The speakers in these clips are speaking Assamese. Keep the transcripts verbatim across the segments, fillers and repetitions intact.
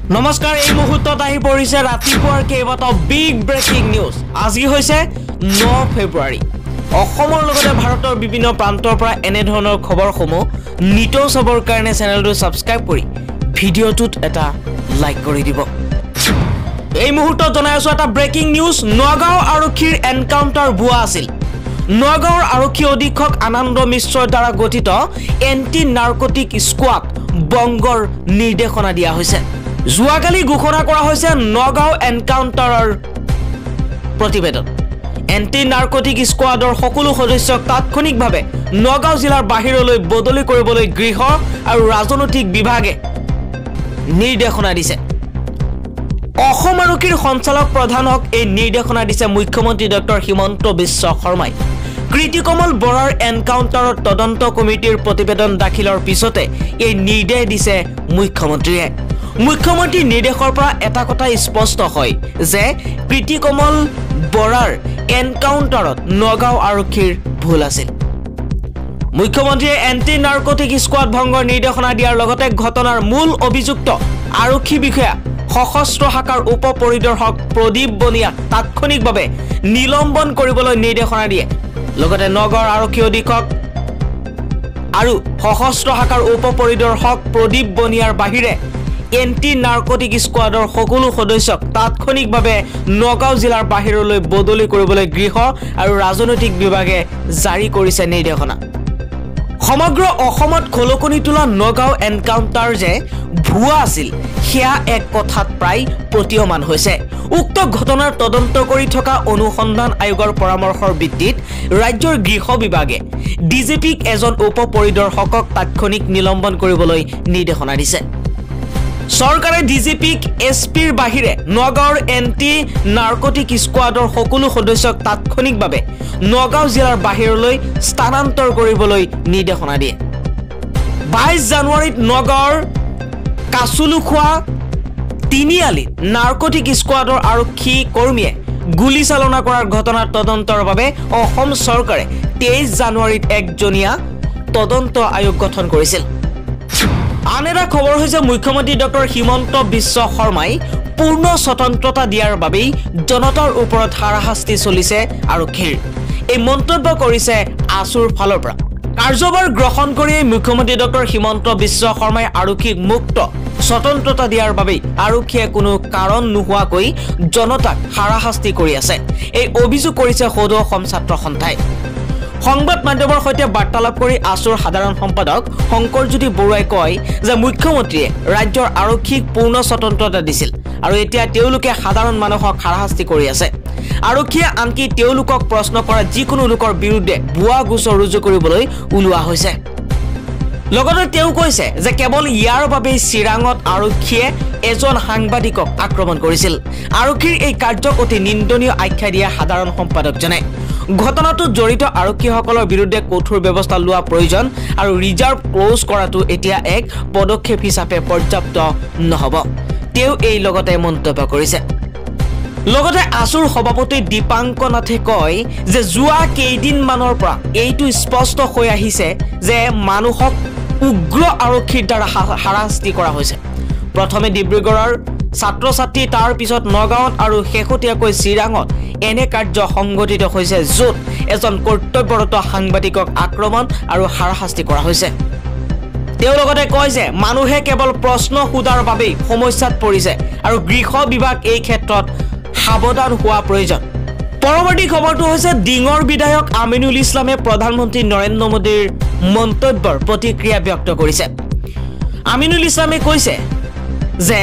নমস্কাৰ এই মুহূৰ্তত আহি পৰিছে ৰাতিপুৱাৰ কেইবাটাও বিগ ব্ৰেকিং নিউজ আজি হৈছে ন ফেব্ৰুৱাৰী অসমৰ লগতে ভাৰতৰ বিভিন্ন প্ৰান্তৰ পৰা এনে ধৰণৰ খবৰসমূহ নিতৌ চাবৰ কাৰণে চেনেলটো সাবস্ক্ৰাইব কৰি ভিডিঅটোত এটা লাইক কৰি দিব এই মুহূৰ্তত জনাই আছো এটা ব্ৰেকিং নিউজ নগাঁও আৰক্ষীৰ এনকাউন্টাৰ বুৱা আছিল নগাঁওৰ আৰক্ষী অধীক্ষক আনন্দমিশ্ৰৰ দ্বাৰা গঠিত এন্টি নাৰ্কটিক স্কোৱাড বংগৰ নিৰ্দেশনা দিয়া হৈছে জুৱাকালি ঘোষণা কৰা হৈছে নগাঁও এনকাউন্টাৰৰ প্ৰতিবেদন এন্টি নাৰ্কটিক স্কোৱাডৰ সকলো সদস্যক তাৎক্ষণিকভাৱে নগাঁও জিলাৰ বাহিৰলৈ বদলি কৰিবলৈ গৃহ আৰু ৰাজনৈতিক বিভাগে নিৰ্দেশনা দিছে অসম আৰক্ষীৰ সঞ্চালক প্ৰধানক এই নিৰ্দেশনা দিছে মুখ্যমন্ত্ৰী ডক্টৰ হিমন্ত বিশ্ব শৰ্মাই ক্ৰিটিকমল বৰাৰ এনকাউন্টাৰৰ তদন্ত কমিটিৰ প্ৰতিবেদন দাখিলৰ পিছতে এই নিৰ্দেশ দিছে মুখ্যমন্ত্ৰীয়ে মুখ্যমন্ত্ৰী নিৰ্দেশৰ পৰা এটা কথা স্পষ্ট হয় যে ক্ৰিটিকমল বৰাৰ এনকাউন্টাৰত নগাঁও আৰক্ষীৰ ভুল আছিল মুখ্যমন্ত্ৰীয়ে এন্টি নাৰ্কটিক স্কোৱাড ভংগৰ নিৰ্দেশনা দিয়াৰ লগতে ঘটনাৰ মূল অভিযুক্ত আৰক্ষী বিষয়া সশস্ত্ৰ শাখাৰ উপ পৰিদৰ্শক প্ৰদীপ বনিয়া তাৎক্ষণিকভাৱে নিলম্বন কৰিবলৈ নিৰ্দেশনা দিয়ে লগতে নগাঁৱৰ আৰক্ষী অধীক্ষক আৰু সশস্ত্ৰ শাখাৰ উপ পৰিদৰ্শক প্ৰদীপ বনিয়াৰ বাহিৰে এন্টি নাৰ্কটিক স্কোৱাডৰ সকলো সদস্যক তাৎক্ষণিকভাৱে নগাঁও জিলাৰ বাহিৰলৈ বদলি কৰিবলৈ গৃহ আৰু ৰাজনৈতিক বিভাগে জাৰি কৰিছে নিৰ্দেশনা সমগ্ৰ অসমত খলকনি তোলা নগাঁও এনকাউন্টাৰ যে ভুৱা আছিল সেয়া এক কথাত প্ৰায় প্ৰতীয়মান হৈছে উক্ত ঘটনাৰ তদন্ত কৰি থকা অনুসন্ধান আয়োগৰ পৰামৰ্শৰ ভিত্তিত ৰাজ্যৰ গৃহ বিভাগে ডিজিপিক এজন উপ পৰিদৰ্শকক তাৎক্ষণিক নিলম্বন কৰিবলৈ নিৰ্দেশনা দিছে সৰকাৰে ডিজিপিক এছপিৰ বাহিৰে নগাঁওৰ এন্টি নাৰ্কটিক স্কোৱাডৰ সকলো সদস্যক তাৎক্ষণিকভাৱে নগাঁও জিলাৰ বাহিৰলৈ স্থানান্তৰ কৰিবলৈ নিৰ্দেশনা দিয়ে বাইছ জানুৱাৰীত নগাঁওৰ কাছুলুখোৱা তিনিআলিত নাৰ্কটিক স্কোৱাডৰ আৰক্ষী কৰ্মীয়ে গুলী চালনা কৰাৰ ঘটনাৰ তদন্তৰ বাবে অসম চৰকাৰে তেইছ জানুৱাৰীত একজনীয়া তদন্ত আয়োগ গঠন কৰিছিল আন এটা খবৰ হৈছে মুখ্যমন্ত্ৰী ডক্টৰ হিমন্ত বিশ্ব শৰ্মাই পূৰ্ণ স্বতন্ত্ৰতা দিয়াৰ বাবেই জনতাৰ ওপৰত হাৰাশাস্তি চলিছে আৰক্ষীৰ এই মন্তব্য কৰিছে আছুৰ ফালৰ পৰা কাৰ্যভাৰ গ্ৰহণ কৰি মুখ্যমন্ত্ৰী ডক্টৰ হিমন্ত বিশ্ব শৰ্মাই আৰক্ষীক মুক্ত স্বতন্ত্ৰতা দিয়াৰ বাবেই আৰক্ষীয়ে কোনো কাৰণ নোহোৱাকৈ জনতাক হাৰাশাস্তি কৰি আছে এই অভিযোগ কৰিছে সদৌ অসম ছাত্ৰ সন্থাই সংবাদ মাধ্যমৰ সৈতে বাৰ্তালাপ কৰি আছুৰ সাধাৰণ সম্পাদক শংকৰজ্যোতি বৰুৱাই কয় যে মুখ্যমন্ত্ৰীয়ে ৰাজ্যৰ আৰক্ষীক পূৰ্ণ স্বতন্ত্ৰতা দিছিল আৰু এতিয়া তেওঁলোকে সাধাৰণ মানুহক হাৰাশাস্তি কৰি আছে আৰক্ষীয়ে আনকি তেওঁলোকক প্ৰশ্ন কৰা যিকোনো লোকৰ বিৰুদ্ধে ভুৱা গোচৰ ৰুজু কৰিবলৈ ওলোৱা হৈছে লগতে তেওঁ কৈছে যে কেৱল ইয়াৰ বাবে চিৰাঙত আৰক্ষীয়ে এজন সাংবাদিকক আক্ৰমণ কৰিছিল আৰক্ষীৰ এই কাৰ্যক অতি নিন্দনীয় আখ্যা দিয়া সাধাৰণ সম্পাদকজনে ঘটনাটোত জড়িত আৰক্ষীসকলৰ বিৰুদ্ধে কঠোৰ ব্যৱস্থা লোৱা প্ৰয়োজন আৰু ৰিজাৰ্ভ ক্লোজ কৰাটো এতিয়া এক পদক্ষেপ হিচাপে পৰ্যাপ্ত নহব তেওঁ এই লগতে মন্তব্য কৰিছে লগতে আছুৰ সভাপতি দীপাংক নাথে কয় যে যোৱা কেইদিনমানৰ পৰা এইটো স্পষ্ট হৈ আহিছে যে মানুহক উগ্ৰ আৰক্ষীৰ দ্বাৰা হাৰাশাস্তি কৰা হৈছে প্ৰথমে ডিব্ৰুগড়ৰ ছাত্ৰ ছাত্ৰী তাৰ পিছত নগাঁৱত আৰু শেহতীয়াকৈ চিৰাঙত এনে কাৰ্য সংঘটিত হৈছে য'ত এজন কৰ্তব্যৰত সাংবাদিকক আক্ৰমণ আৰু হাৰাশাস্তি কৰা হৈছে তেওঁ লগতে কয় যে মানুহে কেৱল প্ৰশ্ন সোধাৰ বাবেই সমস্যাত পৰিছে আৰু গৃহ বিভাগ এই ক্ষেত্ৰত সাৱধান হোৱা প্ৰয়োজন পৰৱৰ্তী খবৰটো হৈছে ডিঙৰ বিধায়ক আমিনুল ইছলামে প্ৰধানমন্ত্ৰী নৰেন্দ্ৰ মোদীৰ মন্তব্যৰ প্ৰতিক্ৰিয়া ব্যক্ত কৰিছে আমিনুল ইছলামে কৈছে যে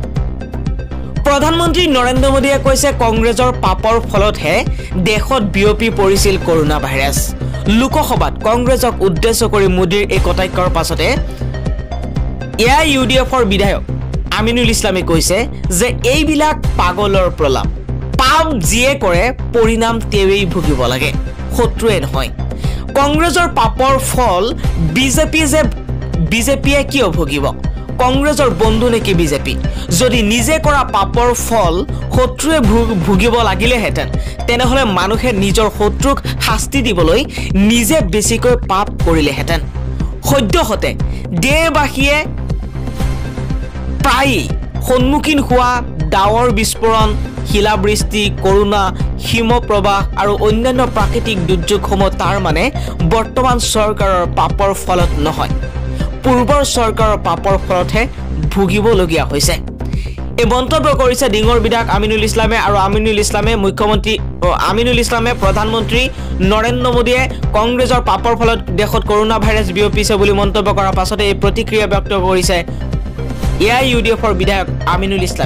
প্ৰধানমন্ত্ৰী নৰেন্দ্ৰ মোদীয়ে কৈছে কংগ্ৰেছৰ পাপৰ ফলতহে দেশত বিয়পি পৰিছিল কৰোনা ভাইৰাছ লোকসভাত কংগ্ৰেছক উদ্দেশ্য কৰি মোদীৰ এই কটাক্ষৰ পাছতে এ আই ইউ ডি এফৰ বিধায়ক আমিনুল ইছলামে কৈছে যে এইবিলাক পাগলৰ প্ৰলাপ পাপ যিয়ে কৰে পৰিণাম তেৱেই ভুগিব লাগে শত্ৰুৱে নহয় কংগ্ৰেছৰ পাপৰ ফল বিজেপি যে বিজেপিয়ে কিয় ভুগিব কংগ্ৰেছৰ বন্ধু নেকি বিজেপি যদি নিজে কৰা পাপৰ ফল শত্ৰুৱে ভুগিব লাগিলেহেঁতেন তেনেহলে মানুহে নিজৰ শত্ৰুক শাস্তি দিবলৈ নিজে বেছিকৈ পাপ কৰিলেহেঁতেন সদ্যহতে দেশবাসীয়ে প্ৰায় সন্মুখীন হোৱা ডাৱৰ বিস্ফোৰণ শিলাবৃষ্টি কৰোনা হিমপ্ৰবাহ আৰু অন্যান্য প্ৰাকৃতিক দুৰ্যোগসমূহ তাৰ মানে বৰ্তমান চৰকাৰৰ পাপৰ ফলত নহয় পূৰ্বৰ চৰকাৰৰ পাপৰ ফলতহে ভুগিবলগীয়া হৈছে এই মন্তব্য কৰিছে ডিঙৰ বিধায়ক আমিনুল ইছলামে আৰু আমিনুল ইছলামে মুখ্যমন্ত্ৰী আমিনুল ইছলামে প্ৰধানমন্ত্ৰী নৰেন্দ্ৰ মোদীয়ে কংগ্ৰেছৰ পাপৰ ফলত দেশত কৰোনা ভাইৰাছ বিয়পিছে বুলি মন্তব্য কৰাৰ পাছতে এই প্ৰতিক্ৰিয়া ব্যক্ত কৰিছে এ আই ইউ ডি এফৰ বিধায়ক আমিনুল ইছলাম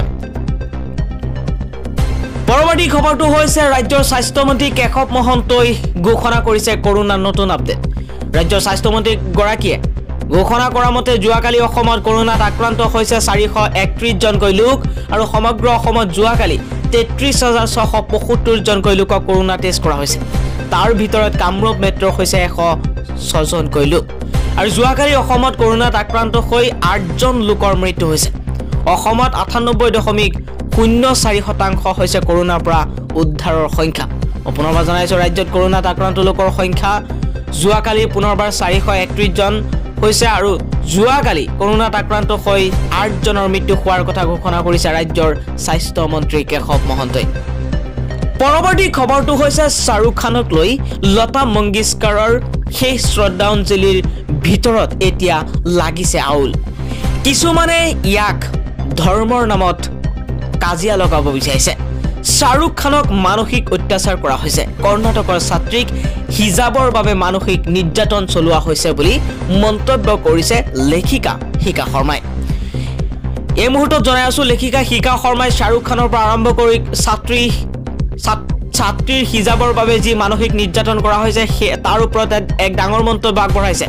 পৰৱৰ্তী খবৰটো হৈছে ৰাজ্যৰ স্বাস্থ্যমন্ত্ৰী কেশৱ মহন্তই ঘোষণা কৰিছে কৰোনাৰ নতুন আপডেট ৰাজ্যৰ স্বাস্থ্যমন্ত্ৰী গৰাকীয়ে ঘোষণা কৰা মতে যোৱাকালি অসমত কৰোনাত আক্ৰান্ত হৈছে চাৰিশ একত্ৰিশ জনকৈ লোক আৰু সমগ্ৰ অসমত যোৱাকালি তেত্ৰিশ হাজাৰ ছশ পঁয়সত্তৰ জনকৈ লোকক কৰোনা টেষ্ট কৰা হৈছে তাৰ ভিতৰত কামৰূপ মেট্ৰৰ হৈছে এশ ছয় জনকৈ লোক আৰু যোৱাকালি অসমত কৰোনাত আক্ৰান্ত হৈ আঠজন লোকৰ মৃত্যু হৈছে অসমত আঠানব্বৈ দশমিক শূন্য চাৰি শতাংশ হৈছে কৰোনাৰ পৰা উদ্ধাৰৰ সংখ্যা পুনৰবাৰ জনাইছো ৰাজ্যত কৰোনাত আক্ৰান্ত লোকৰ সংখ্যা যোৱাকালি পুনৰবাৰ চাৰিশ একত্ৰিশ জন হৈছে আৰু যোৱাকালি কৰোনাত আক্ৰান্ত হৈ আঠ জনৰ মৃত্যু হোৱাৰ কথা ঘোষণা কৰিছে ৰাজ্যৰ স্বাস্থ্য মন্ত্ৰী কেশৱ মহন্তই পৰৱৰ্তী খবৰটো হৈছে শাহৰুখ খানক লৈ লতা মংগেশকাৰৰ শেষ শ্ৰদ্ধাঞ্জলিৰ ভিতৰত এতিয়া লাগিছে আউল কিছুমানে ইয়াক ধৰ্মৰ নামত কাজিয়া লগাব বিচাৰিছে শাহৰুখ খানক মানসিক অত্যাচাৰ কৰা হৈছে কৰ্ণাটকৰ ছাত্ৰীক হিজাবৰ বাবে মানসিক নিৰ্যাতন চলোৱা হৈছে বুলি মন্তব্য কৰিছে লেখিকা হিকা শৰ্মাই এই মুহূৰ্তত জনাই আছো লেখিকা হিকা শৰ্মাই শাহৰুখ খানৰ পৰা আৰম্ভ কৰি ছাত্ৰী ছাত্ৰীৰ হিজাবৰ বাবে যি মানসিক নিৰ্যাতন কৰা হৈছে তাৰ ওপৰত এক ডাঙৰ মন্তব্য আগবঢ়াইছে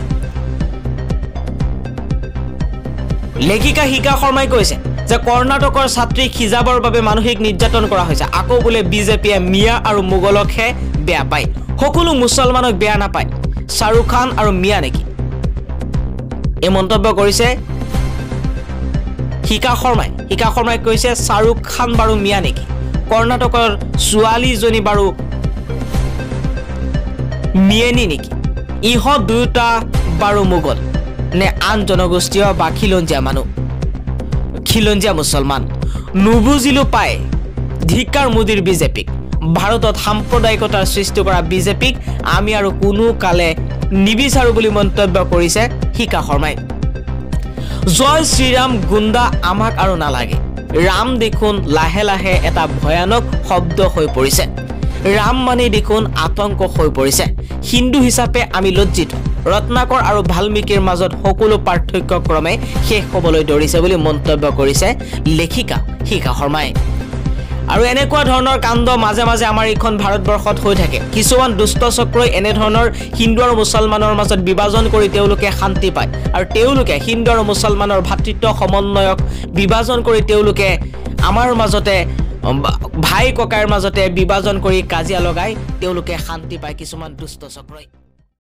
লেখিকা হিকা শৰ্মাই কৈছে যে কৰ্ণাটকৰ ছাত্ৰীক হিজাবৰ বাবে মানসিক নিৰ্যাতন কৰা হৈছে আকৌ বোলে বিজেপিয়ে মিয়া আৰু মোগলকহে বেয়া পায় সকলো মুছলমানক বেয়া নাপায় শাহৰুখ খান আৰু মিয়া নেকি এই মন্তব্য কৰিছে হিকা শৰ্মাই হিকা শৰ্মাই কৈছে শাহৰুখ খান বাৰু মিয়া নেকি কৰ্ণাটকৰ ছোৱালীজনী বাৰু মিয়েনি নেকি ইহঁত দুটা বাৰু মোগল নে আন জনগোষ্ঠীয় বা খিলঞ্জীয়া মানুহ খিলঞ্জীয়া মুছলমান নুবুজিলো পায় ধিক্কাৰ মোদীৰ বিজেপিক ভাৰতত সাম্প্ৰদায়িকতাৰ সৃষ্টি কৰা বিজেপিক আমি আৰু কোনো কালে নিবিচাৰো বুলি মন্তব্য কৰিছে হিকা শৰ্মাই জয় শ্ৰীৰাম গুণ্ডা আমাক আৰু নালাগে ৰাম দেখোন লাহে লাহে এটা ভয়ানক শব্দ হৈ পৰিছে ৰাম মানে দেখোন আতংক হৈ পৰিছে হিন্দু হিচাপে আমি লজ্জিত ৰত্নাকৰ আৰু ভালমিকিৰ মাজত সকলো পাৰ্থক্য ক্ৰমে শেষ হ'বলৈ ধৰিছে বুলি মন্তব্য কৰিছে লেখিকা হিকা শৰ্মাই আৰু এনেকুৱা ধৰণৰ কাণ্ড মাজে মাজে আমাৰ এইখন ভাৰতবৰ্ষত হৈ থাকে কিছুমান দুষ্ট চক্ৰই এনে ধৰণৰ হিন্দু আৰু মুছলমানৰ মাজত বিভাজন কৰি তেওঁলোকে শান্তি পায় আৰু তেওঁলোকে হিন্দু আৰু মুছলমানৰ ভাতৃত্ব সমন্বয়ক বিভাজন কৰি তেওঁলোকে আমাৰ মাজতে ভাই ককাইৰ মাজতে বিভাজন কৰি কাজিয়া লগাই তেওঁলোকে শান্তি পায় কিছুমান দুষ্ট চক্ৰই